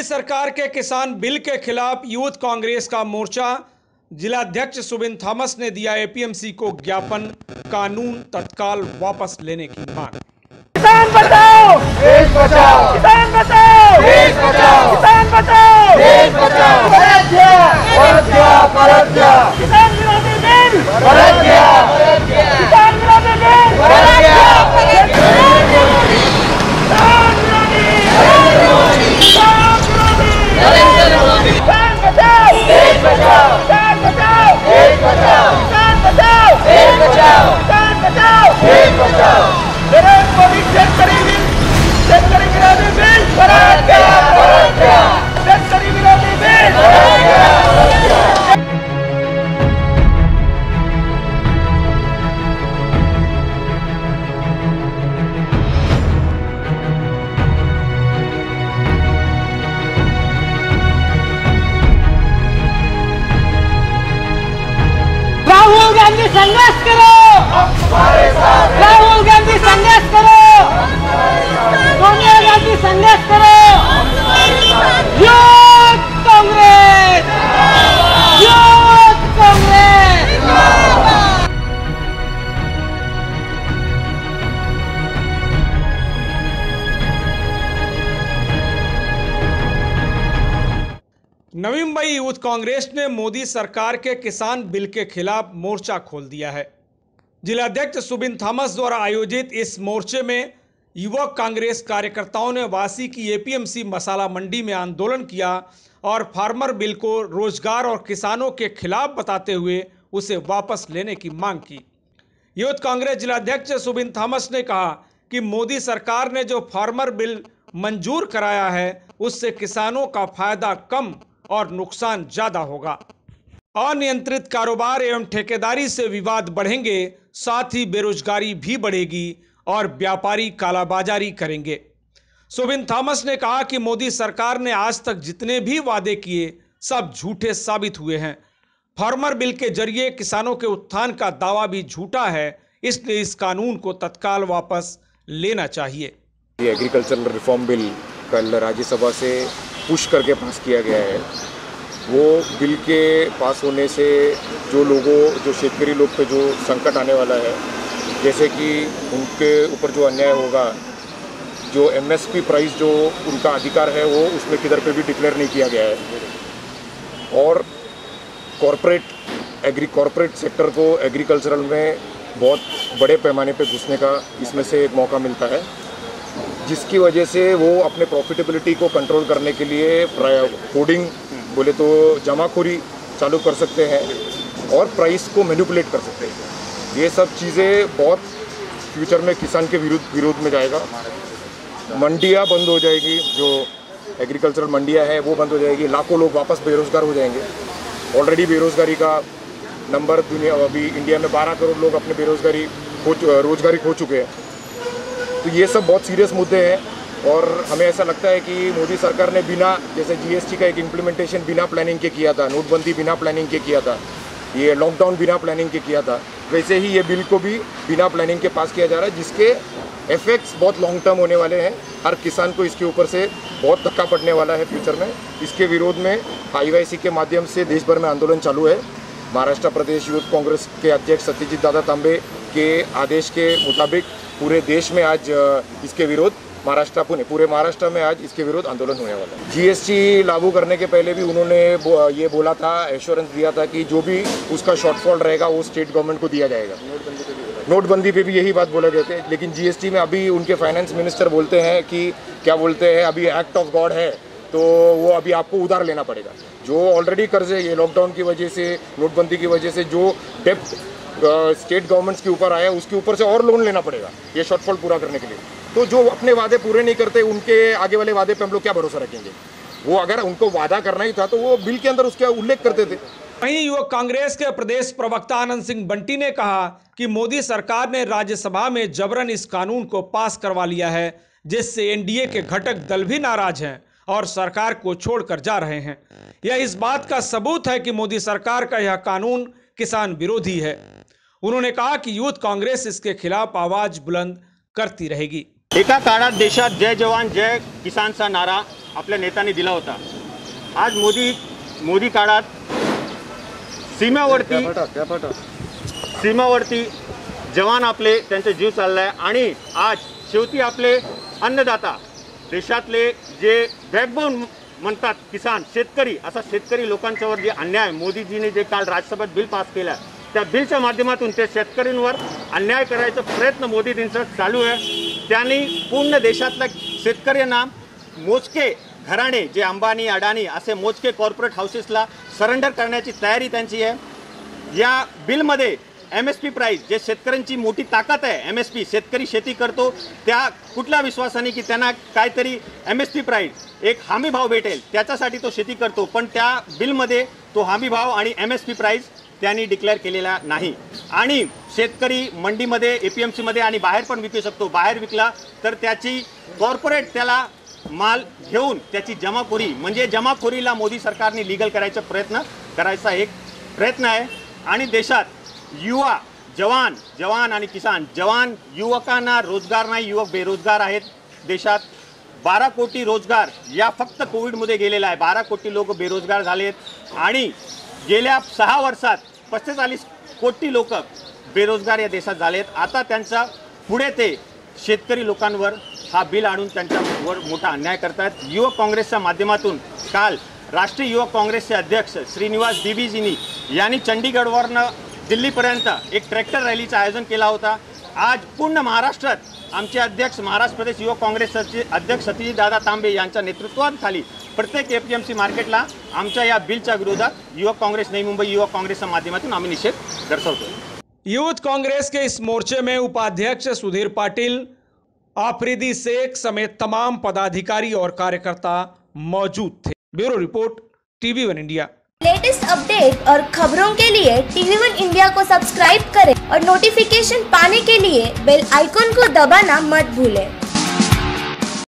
सरकार के किसान बिल के खिलाफ यूथ कांग्रेस का मोर्चा। जिलाध्यक्ष सुबिन थॉमस ने दिया एपीएमसी को ज्ञापन, कानून तत्काल वापस लेने की मांग। किसान बचाओ देश बचाओ, किसान बचाओ देश बचाओ, किसान बचाओ देश बचाओ। परत गया किसान विरोधी बिल, परत गया किसान विरोधी बिल, परत गया। किसान बचाओ देश बचाओ, किसान बचाओ देश बचाओ, किसान बचाओ देश बचाओ, किसान बचाओ देश बचाओ। नरेंद्र मोदी शेतकरी विरोधी बिल, परत गया शेतकरी विरोधी बिल, परत गया। राहुल गांधी संघर्ष करो, राहुल गांधी संघर्ष करो, सोनिया गांधी संघर्ष करो। Youth Congress, youth Congress. Navi Mumbai youth Congress ने मोदी सरकार के किसान बिल के खिलाफ मोर्चा खोल दिया है। जिलाध्यक्ष सुबिन थॉमस द्वारा आयोजित इस मोर्चे में युवक कांग्रेस कार्यकर्ताओं ने वासी की एपीएमसी मसाला मंडी में आंदोलन किया और फार्मर बिल को रोजगार और किसानों के खिलाफ बताते हुए उसे वापस लेने की मांग की। यूथ कांग्रेस जिलाध्यक्ष सुबिन थॉमस ने कहा कि मोदी सरकार ने जो फार्मर बिल मंजूर कराया है उससे किसानों का फायदा कम और नुकसान ज्यादा होगा। अनियंत्रित कारोबार एवं ठेकेदारी से विवाद बढ़ेंगे, साथ ही बेरोजगारी भी बढ़ेगी और व्यापारी कालाबाजारी करेंगे। सुबिन थॉमस ने कहा कि मोदी सरकार ने आज तक जितने भी वादे किए सब झूठे साबित हुए हैं। फार्मर बिल के जरिए किसानों के उत्थान का दावा भी झूठा है, इसलिए इस कानून को तत्काल वापस लेना चाहिए। एग्रीकल्चरल रिफॉर्म बिल कल राज्यसभा से पुश करके पास किया गया है। वो बिल के पास होने से जो शेतकरी लोग पे जो संकट आने वाला है, जैसे कि उनके ऊपर जो अन्याय होगा, जो एमएसपी प्राइस जो उनका अधिकार है वो उसमें किधर पे भी डिक्लेयर नहीं किया गया है। और कॉरपोरेट सेक्टर को एग्रीकल्चरल में बहुत बड़े पैमाने पे घुसने का इसमें से एक मौका मिलता है, जिसकी वजह से वो अपने प्रॉफिटेबिलिटी को कंट्रोल करने के लिए कोडिंग बोले तो जमाखोरी चालू कर सकते हैं और प्राइस को मैनिपुलेट कर सकते हैं। ये सब चीज़ें बहुत फ्यूचर में किसान के विरोध में जाएगा। मंडियाँ बंद हो जाएगी, जो एग्रीकल्चरल मंडियाँ हैं वो बंद हो जाएगी, लाखों लोग वापस बेरोज़गार हो जाएंगे। ऑलरेडी बेरोज़गारी का नंबर अभी इंडिया में 12 करोड़ लोग अपने रोजगारी खो चुके हैं। तो ये सब बहुत सीरियस मुद्दे हैं और हमें ऐसा लगता है कि मोदी सरकार ने बिना, जैसे जीएसटी का एक इम्प्लीमेंटेशन बिना प्लानिंग के किया था, नोटबंदी बिना प्लानिंग के किया था, ये लॉकडाउन बिना प्लानिंग के किया था, वैसे ही ये बिल को भी बिना प्लानिंग के पास किया जा रहा है, जिसके इफेक्ट्स बहुत लॉन्ग टर्म होने वाले हैं। हर किसान को इसके ऊपर से बहुत धक्का पड़ने वाला है फ्यूचर में। इसके विरोध में IYC के माध्यम से देश भर में आंदोलन चालू है। महाराष्ट्र प्रदेश यूथ कांग्रेस के अध्यक्ष सत्यजीत दादा तांबे के आदेश के मुताबिक पूरे देश में आज इसके विरोध पूरे महाराष्ट्र में आज इसके विरोध आंदोलन होने वाला है। जीएसटी लागू करने के पहले भी उन्होंने ये बोला था, एश्योरेंस दिया था कि जो भी उसका शॉर्टफॉल रहेगा वो स्टेट गवर्नमेंट को दिया जाएगा। नोटबंदी पे भी यही बात बोले गए थे, लेकिन जीएसटी में अभी उनके फाइनेंस मिनिस्टर बोलते हैं कि क्या बोलते हैं, अभी एक्ट ऑफ गॉड है तो वो अभी आपको उधार लेना पड़ेगा। जो ऑलरेडी कर्ज है, ये लॉकडाउन की वजह से, नोटबंदी की वजह से जो डेप्ट स्टेट गवर्नमेंट्स के ऊपर आया उसके ऊपर से और लोन लेना पड़ेगा ये शॉर्टफॉल पूरा करने के लिए। तो जो अपने वादे पूरे नहीं करते उनके आगे वाले वादे पे हम लोग क्या भरोसा रखेंगे। वो अगर उनको वादा करना ही था तो वो बिल के अंदर उसका उल्लेख करते थे। वहीं युवक कांग्रेस के प्रदेश प्रवक्ता आनंद सिंह बंटी ने कहा कि मोदी सरकार ने राज्यसभा में जबरन इस कानून को पास करवा लिया है, जिससे एनडीए के घटक दल भी नाराज हैं और सरकार को छोड़कर जा रहे हैं। यह इस बात का सबूत है कि मोदी सरकार का यह कानून किसान विरोधी है। उन्होंने कहा कि यूथ कांग्रेस इसके खिलाफ आवाज बुलंद करती रहेगी। एका काळात देशात जय जवान जय किसानचा नारा आपल्या नेत्यांनी दिला होता. आज मोदी काळात सीमावरती जवान आपले त्यांचे जीव चाललाय आणि आज शेवटी आपले अन्नदाता देशातले जे बॅकबोन म्हणतात किसान शेतकरी, असा शेतकरी लोकांच्यावर जे अन्याय मोदीजीने जे काल राज्यसभेत बिल पास केलं त्या बिलच्या माध्यमातून ते शेतकऱ्यांवर अन्याय करायचा प्रयत्न मोदीजींचा चालू आहे. त्यांनी पूर्ण देशातल्या शेतकऱ्यांना मोजके घराणे जे अंबानी अडाणी असे मोजके कॉर्पोरेट हाऊसेसला सरेंडर करण्याची तयारी त्यांची आहे. या बिलमध्ये MSP प्राइस जे शेतकऱ्यांची मोठी ताकद आहे, MSP शेतकरी शेती करतो त्या कुठल्या विश्वासाने की त्यांना काहीतरी MSP प्राइस एक हमी भाव भेटेल त्याच्यासाठी तो शेती करतो, पण त्या बिलमध्ये तो हमी भाव आणि MSP प्राइस त्यांनी डिक्लेअर केलेला नाही. आणि शेतकरी मंडीमध्ये APMC मध्ये आणि बाहेर पण विकू शकतो. बाहेर विकला तर त्याची कॉर्पोरेट त्याला माल घेऊन त्याची जमाखोरी म्हणजे जमाखोरीला मोदी सरकारने लीगल करायचा एक प्रयत्न आहे. आणि देशात युवा जवान आणि किसान जवान युवकांना रोजगार नाही, युवक बेरोजगार आहेत. देशात 12 कोटी रोजगार या फक्त कोविडमध्ये गेलेला आहे. 12 कोटी लोक बेरोजगार झालेत आणि गेल्या 6 वर्षात 45 कोटी लोक बेरोजगार या देशात झालेत. आता त्यांचा पुढे ते शेतकरी लोकांवर हा बिल आणून त्यांच्यावर मोठा अन्याय करतात. युवक काँग्रेसच्या माध्यमातून काल राष्ट्रीय युवक काँग्रेसचे अध्यक्ष श्रीनिवास दिवीजींनी यांनी चंडीगडवरनं दिल्लीपर्यंत एक ट्रॅक्टर रॅलीचं आयोजन केला होता. आज पूर्ण महाराष्ट्रात आमचे अध्यक्ष महाराष्ट्र प्रदेश युवक काँग्रेसचे अध्यक्ष सतीशदादा तांबे यांच्या नेतृत्वाखाली प्रत्येक APMC मार्केटला आमच्या या बिलच्या विरोधात युवक काँग्रेस नई मुंबई युवक काँग्रेसच्या माध्यमातून आम्ही निषेध दर्शवतो. यूथ कांग्रेस के इस मोर्चे में उपाध्यक्ष सुधीर पाटिल, आफरीदी शेख समेत तमाम पदाधिकारी और कार्यकर्ता मौजूद थे. Bureau report TV1 India. Latest update और खबरों के लिए TV1 इंडिया को सब्सक्राइब करें और नोटिफिकेशन पाने के लिए बेल आइकॉन को दबाना मत भूलें.